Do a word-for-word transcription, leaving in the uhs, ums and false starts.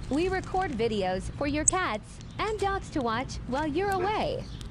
We record videos for your cats and dogs to watch while you're away.